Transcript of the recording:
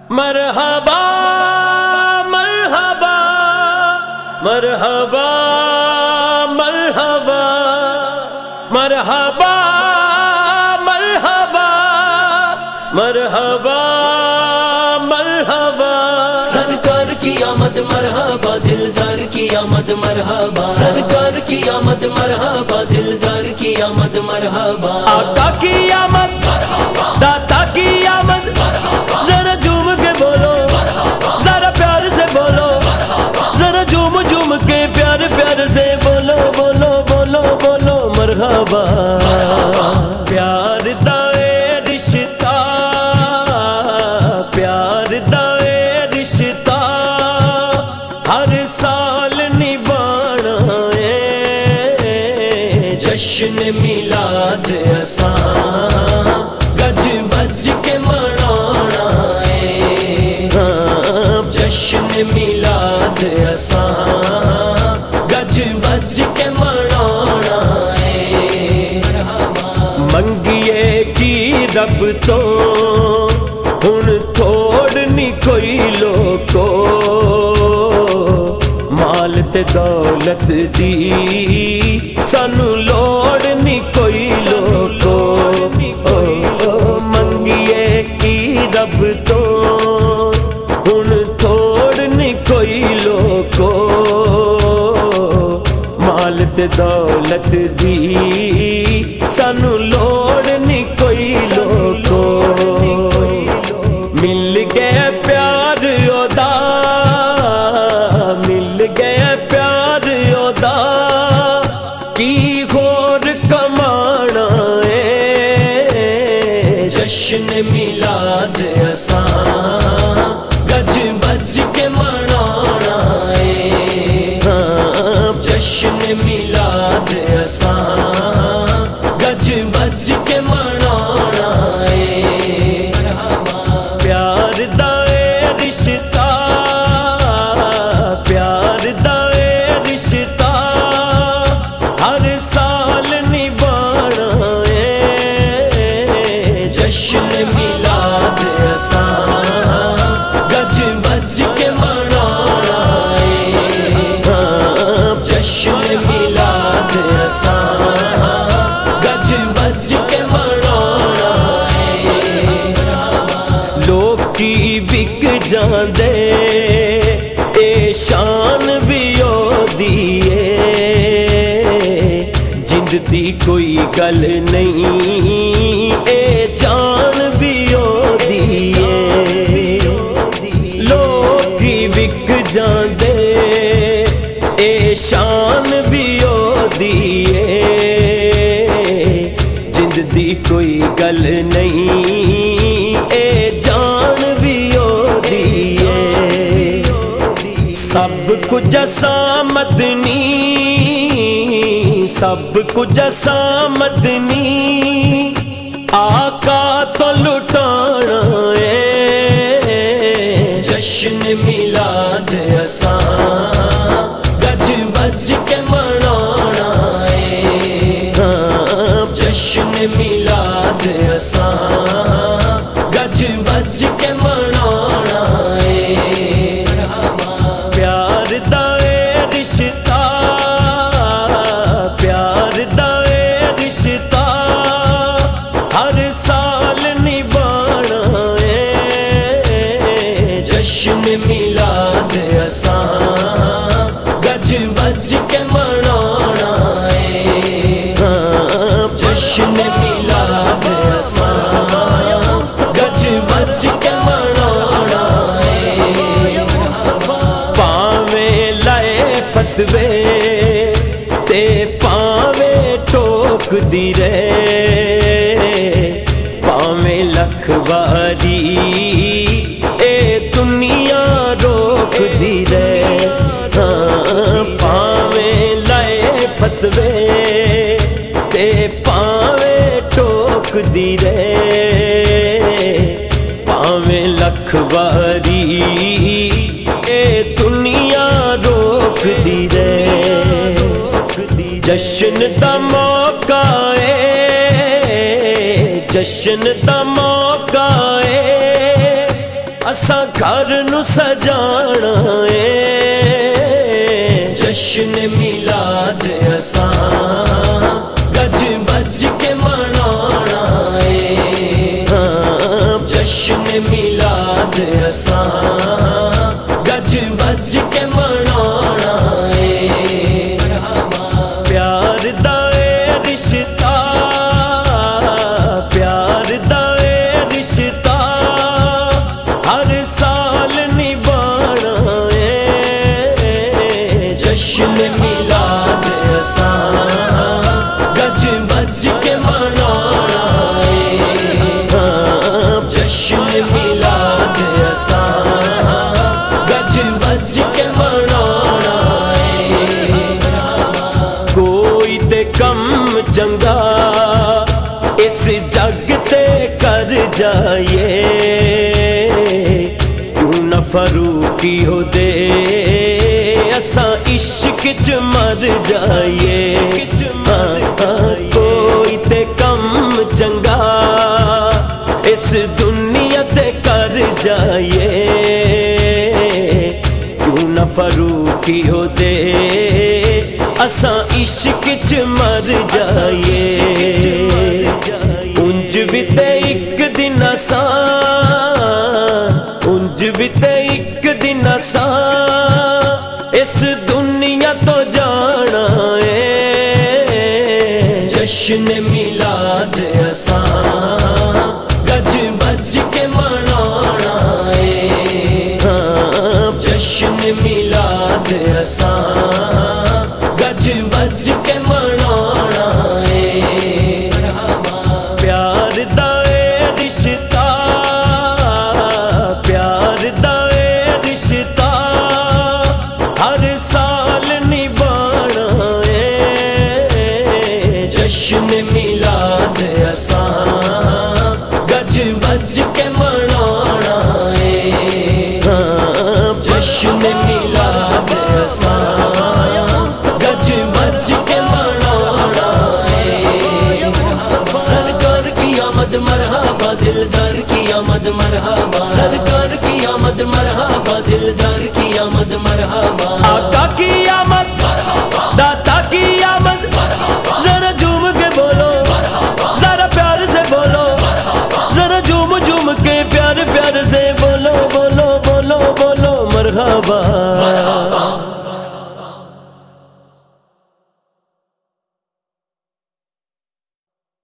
مرحبا مرحبا مرحبا مرحبا مرحبا مرحبا مرحبا مرحبا سرکار کی آمد مرحبا، دلدار کی آمد مرحبا، سرکار کی آمد مرحبا، دلدار کی آمد مرحبا، آقا کی آمد مرحبا، داتا کی آمد مرحبا، ذرا جھوم کے بولو مرحبا، ذرا پیار سے بولو مرحبا، ذرا جھوم جھوم کے پیار پیار سے بولو بولو بولو بولو مرحبا پیار دا اے رشتہ، پیار دا اے رشتہ ہر سال نبھانا ہے، جشن میلاد اساں گج بج کے منانا ہے، جشن میلاد اساں گج بج کے منانا ہے، منگیے کی رب تو ہن توڑنی کوئی لوکو، مال تے دولت دی سانو لوڑ نہیں کوئی لوکو، منگیے کی رب تو ہن توڑنی کوئی لوکو، مال تے دولت دی سانو لوڑ نہیں کوئی لوکو، مل گئے پیار اودا، مل گئے پیار اودا کی ہور کمانا ہے، جشن میلاد اساں گج بج کے منانا ہے، جشن میلاد اساں گج بج کے منانا ہے، پیار دا اے رشتہ، پیار دا اے رشتہ ہر سال نبھانا ہے، جشن میلاد اساں گج بج کے منانا ہے، جشن میلاد اساں گج بج کے منانا ہے، لوکی وک جاندے اے شان بھی اودی اے، جند دی کوئی گل نہیں اے جان بھی اودی اے، لوکی وک جاندے اے شان بھی اودی اے، جند دی کوئی گل نہیں اے جان بھی اودی اے، سب کچھ اساں مدنی، سب کچھ اساں مدنی آقا تو لٹانا ہے، جشن میلاد اساں گج بج کے منانا ہے، جشن میلاد اساں گج بج کے منانا ہے، پیار دا اے رشتہ، پیار دا اے رشتہ ہر سال نبھانا ہے، جشن میلاد اساں گج بج کے منانا ہے، جشن میلاد اساں گج بج کے منانا ہے، پاویں لائے فتوے تے پاویں ٹوک دی رے، پاویں لکھ واری اے دنیا روک دی رے، پاویں لائے فتوے تے پاویں ٹوک دی رے، پاویں لکھ واری اے دنیا روک دی رے، جشن دا موقع اے، جشن دا موقع اے اساں گھر نو سجانا ہے جشن میلاد اساں گج بج کے منانا ہے جشن میلاد اساں گج بج کے منانا ہے پیار دا اے رشتہ پیار دا اے رشتہ ہر سال نبھانا ہے جشن میلاد اساں گج بج کے منانا ہے جشن میلاد اساں گج بج کے منانا ہے کوئی تے کم چنگا اس جگ تے کر جائیے کیوں نہ فروخی ہو دے اساں عشق چ مر جائیے کوئی تے کم چنگا اس دنیا تے کر جائیے کیوں نہ فروخی ہو دے اساں عشق چ مر جائیے انج بھی تے ایک دن اساں انج بھی تے ایک دن اساں اس دنیا تو جانا ہے جشن میلاد اساں گج بج کے منانا ہے جشن میلاد اساں گج بج کے منانا ہے پیار دا اے رشتہ پیار دا اے رشتہ ہر سال نبھانا ہے جشن میلاد اساں گج بج کے منانا ہے جشن میلاد اساں گج بج کے منانا ہے سرکار کی آمد مرحبا دلدار کی آمد مرحبا سرکار کی آمد مرحبا دلدار کی آمد مرحبا آقا کی آمد داتا کی آمد ذرا جھوم کے بولو ذرا پیار سے بولو ذرا جھوم جھوم کے پیار پیار سے بولو بولو بولو بولو مرحبا